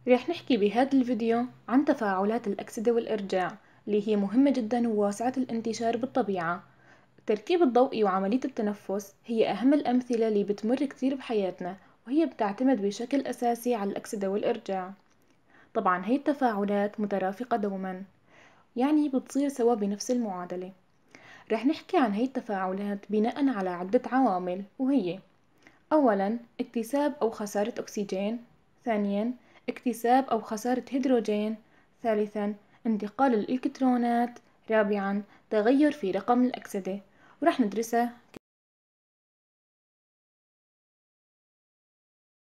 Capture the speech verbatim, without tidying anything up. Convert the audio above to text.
رح نحكي بهذا الفيديو عن تفاعلات الأكسدة والإرجاع اللي هي مهمة جدا وواسعة الانتشار بالطبيعة. التركيب الضوئي وعملية التنفس هي أهم الأمثلة اللي بتمر كتير بحياتنا، وهي بتعتمد بشكل أساسي على الأكسدة والإرجاع. طبعا هي التفاعلات مترافقة دوما، يعني بتصير سوا بنفس المعادلة. رح نحكي عن هي التفاعلات بناء على عدة عوامل، وهي: أولاً اكتساب أو خسارة أكسجين. ثانياً اكتساب أو خسارة هيدروجين. ثالثاً انتقال الإلكترونات. رابعاً تغير في رقم الأكسدة، ورح ندرسها